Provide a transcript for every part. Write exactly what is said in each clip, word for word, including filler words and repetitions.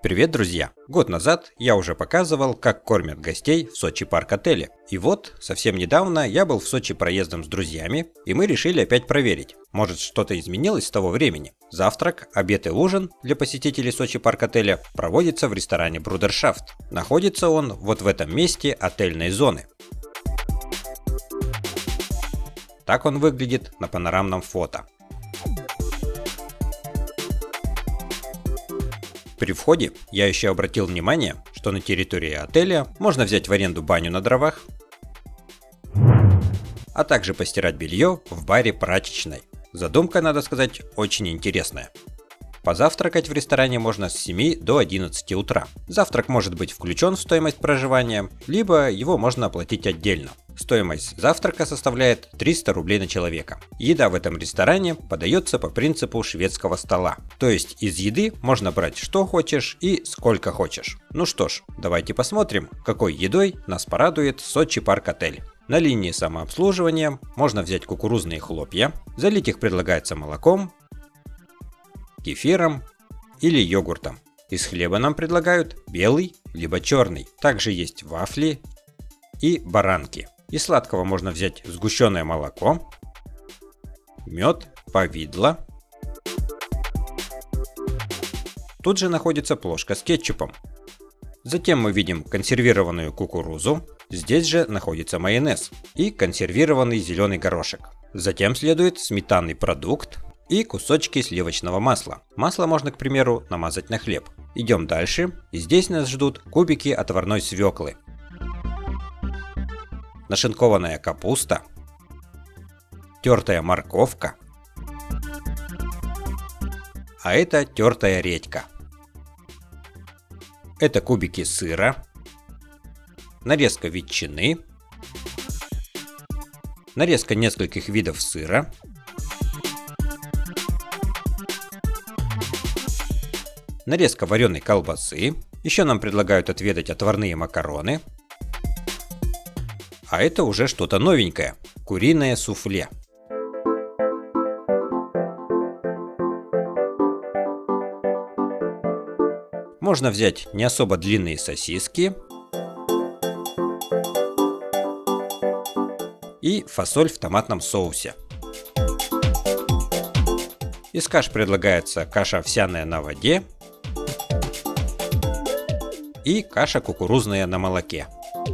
Привет, друзья! Год назад я уже показывал, как кормят гостей в Сочи Парк отеле. И вот, совсем недавно я был в Сочи проездом с друзьями, и мы решили опять проверить, может что-то изменилось с того времени. Завтрак, обед и ужин для посетителей Сочи Парк отеля проводится в ресторане Брудершафт. Находится он вот в этом месте отельной зоны. Так он выглядит на панорамном фото. При входе я еще обратил внимание, что на территории отеля можно взять в аренду баню на дровах, а также постирать белье в баре прачечной. Задумка, надо сказать, очень интересная. Позавтракать в ресторане можно с семи до одиннадцати утра. Завтрак может быть включен в стоимость проживания, либо его можно оплатить отдельно. Стоимость завтрака составляет триста рублей на человека. Еда в этом ресторане подается по принципу шведского стола. То есть из еды можно брать что хочешь и сколько хочешь. Ну что ж, давайте посмотрим, какой едой нас порадует Сочи Парк отель. На линии самообслуживания можно взять кукурузные хлопья, залить их предлагается молоком, кефиром или йогуртом. Из хлеба нам предлагают белый либо черный. Также есть вафли и баранки. Из сладкого можно взять сгущенное молоко, мед, повидло. Тут же находится плошка с кетчупом. Затем мы видим консервированную кукурузу. Здесь же находится майонез и консервированный зеленый горошек. Затем следует сметанный продукт и кусочки сливочного масла. Масло можно, к примеру, намазать на хлеб. Идем дальше, и здесь нас ждут кубики отварной свеклы, нашинкованная капуста, тертая морковка, а это тертая редька. Это кубики сыра, нарезка ветчины, нарезка нескольких видов сыра, нарезка вареной колбасы. Еще нам предлагают отведать отварные макароны. А это уже что-то новенькое. Куриное суфле. Можно взять не особо длинные сосиски и фасоль в томатном соусе. Из каш предлагается каша овсяная на воде и каша кукурузная на молоке.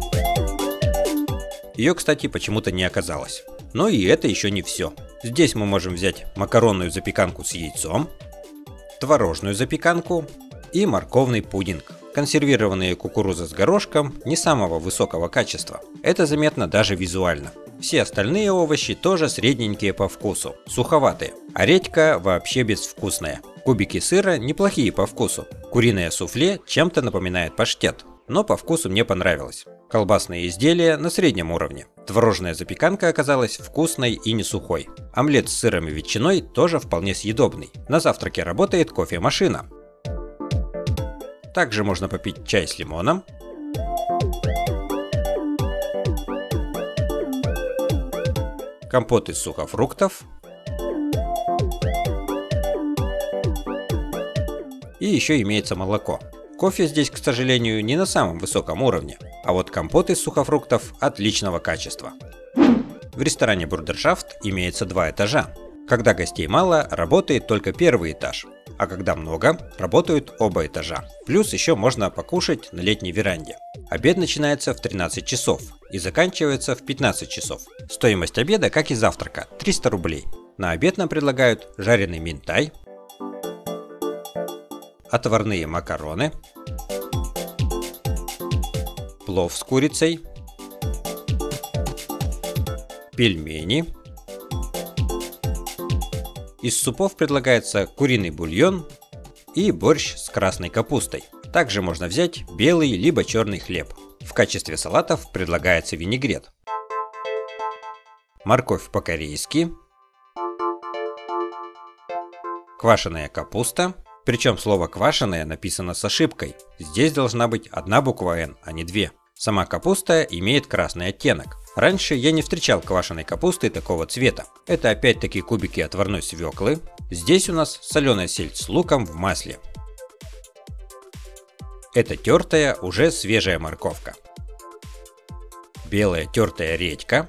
Ее, кстати, почему-то не оказалось. Но и это еще не все. Здесь мы можем взять макаронную запеканку с яйцом, творожную запеканку и морковный пудинг. Консервированные кукуруза с горошком не самого высокого качества. Это заметно даже визуально. Все остальные овощи тоже средненькие по вкусу, суховатые, а редька вообще безвкусная. Кубики сыра неплохие по вкусу. Куриное суфле чем-то напоминает паштет, но по вкусу мне понравилось. Колбасные изделия на среднем уровне. Творожная запеканка оказалась вкусной и не сухой. Омлет с сыром и ветчиной тоже вполне съедобный. На завтраке работает кофемашина. Также можно попить чай с лимоном. Компот из сухофруктов. И еще имеется молоко. Кофе здесь, к сожалению, не на самом высоком уровне, а вот компот из сухофруктов отличного качества. В ресторане Брудершафт имеется два этажа. Когда гостей мало, работает только первый этаж, а когда много, работают оба этажа. Плюс еще можно покушать на летней веранде. Обед начинается в тринадцать часов и заканчивается в пятнадцать часов. Стоимость обеда, как и завтрака, триста рублей. На обед нам предлагают жареный минтай, отварные макароны, плов с курицей, пельмени. Из супов предлагается куриный бульон и борщ с красной капустой. Также можно взять белый либо черный хлеб. В качестве салатов предлагается винегрет, морковь по-корейски, квашеная капуста. Причем слово «квашеная» написано с ошибкой. Здесь должна быть одна буква «Н», а не две. Сама капуста имеет красный оттенок. Раньше я не встречал квашеной капусты такого цвета. Это опять-таки кубики отварной свеклы. Здесь у нас соленая сельдь с луком в масле. Это тертая, уже свежая морковка. Белая тертая редька.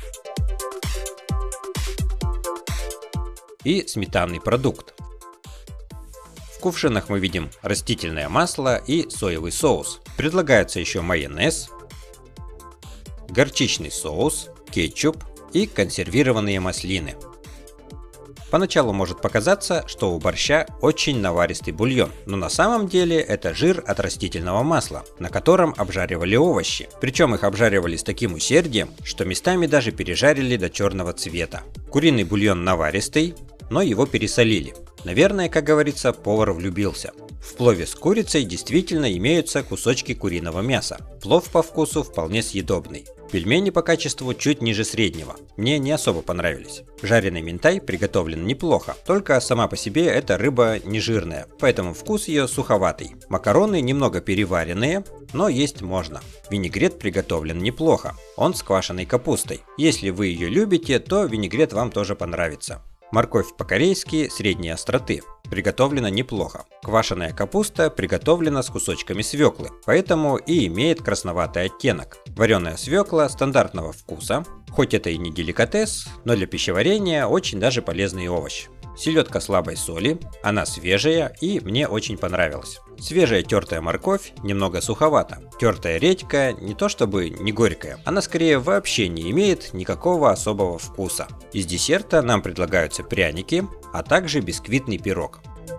И сметанный продукт. В кувшинах мы видим растительное масло и соевый соус. Предлагается еще майонез, горчичный соус, кетчуп и консервированные маслины. Поначалу может показаться, что у борща очень наваристый бульон, но на самом деле это жир от растительного масла, на котором обжаривали овощи. Причем их обжаривали с таким усердием, что местами даже пережарили до черного цвета. Куриный бульон наваристый, но его пересолили. Наверное, как говорится, повар влюбился. В плове с курицей действительно имеются кусочки куриного мяса. Плов по вкусу вполне съедобный. Пельмени по качеству чуть ниже среднего. Мне не особо понравились. Жареный минтай приготовлен неплохо, только сама по себе эта рыба не жирная, поэтому вкус ее суховатый. Макароны немного переваренные, но есть можно. Винегрет приготовлен неплохо, он с квашеной капустой. Если вы ее любите, то винегрет вам тоже понравится. Морковь по-корейски средней остроты. Приготовлена неплохо. Квашеная капуста приготовлена с кусочками свеклы, поэтому и имеет красноватый оттенок. Вареная свекла стандартного вкуса. Хоть это и не деликатес, но для пищеварения очень даже полезный овощ. Селедка слабой соли, она свежая и мне очень понравилась. Свежая тертая морковь немного суховата. Тертая редька не то чтобы не горькая, она скорее вообще не имеет никакого особого вкуса. Из десерта нам предлагаются пряники, а также бисквитный пирог.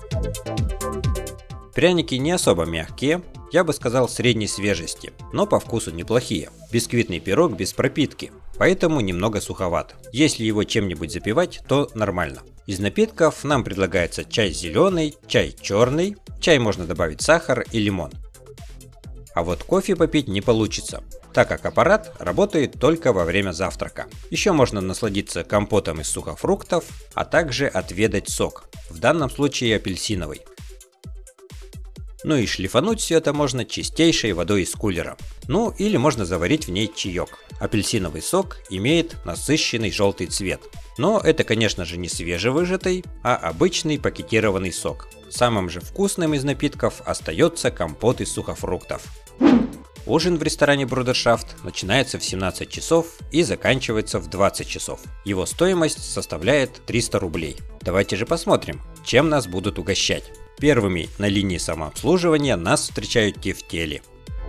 Пряники не особо мягкие, я бы сказал средней свежести, но по вкусу неплохие. Бисквитный пирог без пропитки, поэтому немного суховат. Если его чем-нибудь запивать, то нормально. Из напитков нам предлагается чай зеленый, чай черный, чай можно добавить сахар и лимон. А вот кофе попить не получится, так как аппарат работает только во время завтрака. Еще можно насладиться компотом из сухофруктов, а также отведать сок, в данном случае апельсиновый. Ну и шлифануть все это можно чистейшей водой из кулера. Ну или можно заварить в ней чаек. Апельсиновый сок имеет насыщенный желтый цвет. Но это, конечно же, не свежевыжатый, а обычный пакетированный сок. Самым же вкусным из напитков остается компот из сухофруктов. Ужин в ресторане Брудершафт начинается в семнадцать часов и заканчивается в двадцать часов. Его стоимость составляет триста рублей. Давайте же посмотрим, чем нас будут угощать. Первыми на линии самообслуживания нас встречают тефтели.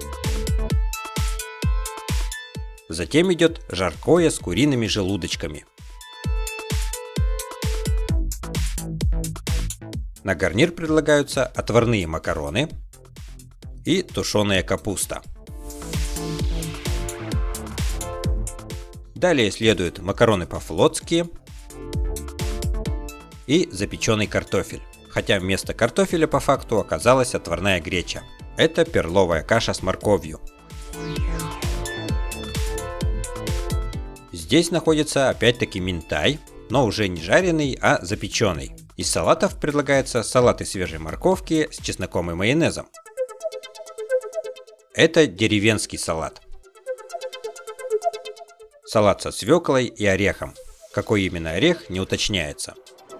Затем идет жаркое с куриными желудочками. На гарнир предлагаются отварные макароны и тушеная капуста. Далее следуют макароны по-флотски и запеченный картофель. Хотя вместо картофеля по факту оказалась отварная греча. Это перловая каша с морковью. Здесь находится опять-таки минтай, но уже не жареный, а запеченный. Из салатов предлагается салат из свежей морковки с чесноком и майонезом. Это деревенский салат. Салат со свеклой и орехом. Какой именно орех, не уточняется.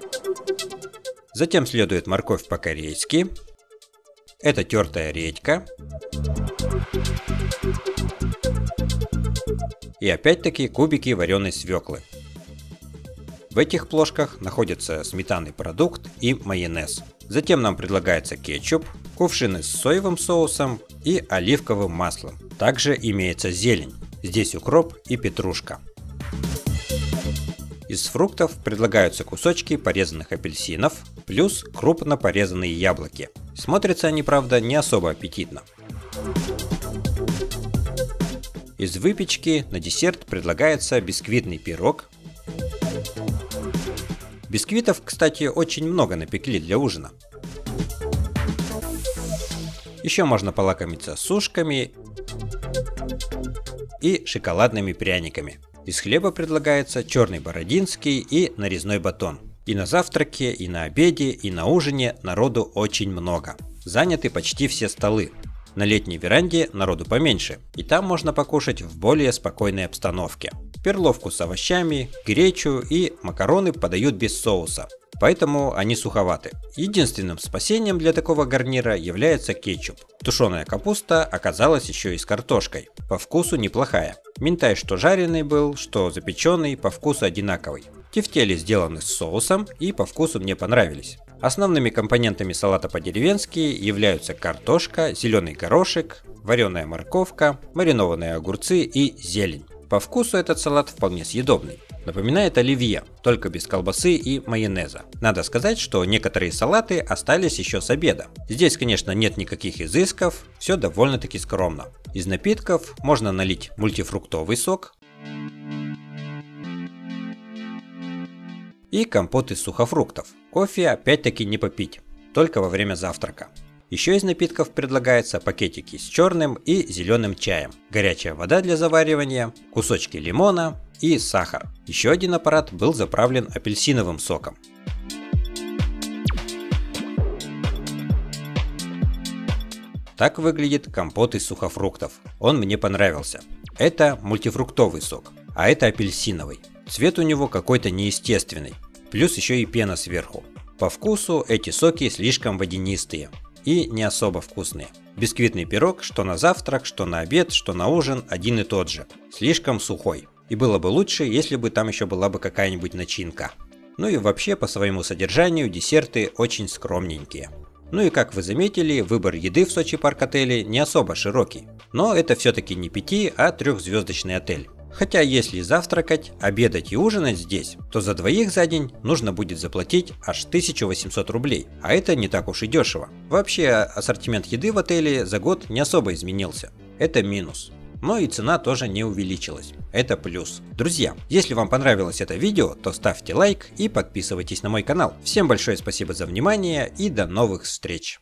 Затем следует морковь по-корейски. Это тертая редька. И опять-таки кубики вареной свеклы. В этих плошках находится сметанный продукт и майонез. Затем нам предлагается кетчуп, кувшины с соевым соусом и оливковым маслом. Также имеется зелень. Здесь укроп и петрушка. Из фруктов предлагаются кусочки порезанных апельсинов, плюс крупно порезанные яблоки. Смотрятся они, правда, не особо аппетитно. Из выпечки на десерт предлагается бисквитный пирог. Бисквитов, кстати, очень много напекли для ужина. Еще можно полакомиться сушками и шоколадными пряниками. Из хлеба предлагается черный бородинский и нарезной батон. И на завтраке, и на обеде, и на ужине народу очень много. Заняты почти все столы. На летней веранде народу поменьше, и там можно покушать в более спокойной обстановке. Перловку с овощами, гречу и макароны подают без соуса. поэтому они суховаты. Единственным спасением для такого гарнира является кетчуп. Тушеная капуста оказалась еще и с картошкой. По вкусу неплохая. Минтай что жареный был, что запеченный, по вкусу одинаковый. Тефтели сделаны с соусом и по вкусу мне понравились. Основными компонентами салата по-деревенски являются картошка, зеленый горошек, вареная морковка, маринованные огурцы и зелень. По вкусу этот салат вполне съедобный. Напоминает оливье, только без колбасы и майонеза. Надо сказать, что некоторые салаты остались еще с обеда. Здесь, конечно, нет никаких изысков, все довольно-таки скромно. Из напитков можно налить мультифруктовый сок и компот из сухофруктов. Кофе опять-таки не попить, только во время завтрака. Еще из напитков предлагается пакетики с черным и зеленым чаем, горячая вода для заваривания, кусочки лимона и сахар. Еще один аппарат был заправлен апельсиновым соком. Так выглядит компот из сухофруктов. Он мне понравился. Это мультифруктовый сок, а это апельсиновый. Цвет у него какой-то неестественный, плюс еще и пена сверху. По вкусу эти соки слишком водянистые и не особо вкусные. Бисквитный пирог, что на завтрак, что на обед, что на ужин, один и тот же. Слишком сухой. И было бы лучше, если бы там еще была бы какая-нибудь начинка. Ну и вообще по своему содержанию десерты очень скромненькие. Ну и как вы заметили, выбор еды в Сочи Парк отеле не особо широкий. Но это все-таки не пяти, а трехзвездочный отель. Хотя если завтракать, обедать и ужинать здесь, то за двоих за день нужно будет заплатить аж тысячу восемьсот рублей, а это не так уж и дешево. Вообще ассортимент еды в отеле за год не особо изменился, это минус. Но и цена тоже не увеличилась, это плюс. Друзья, если вам понравилось это видео, то ставьте лайк и подписывайтесь на мой канал. Всем большое спасибо за внимание и до новых встреч!